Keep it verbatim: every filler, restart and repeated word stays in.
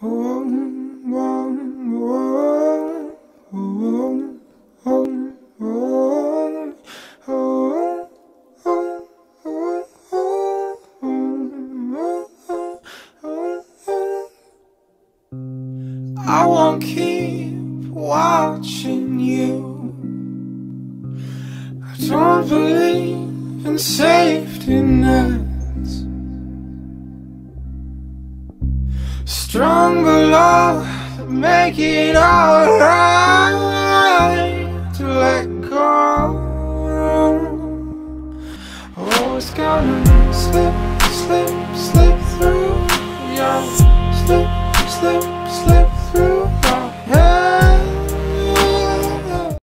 I won't keep watching you. I don't believe in safety nets. Stronger love, make it alright to let go. Oh, it's gonna slip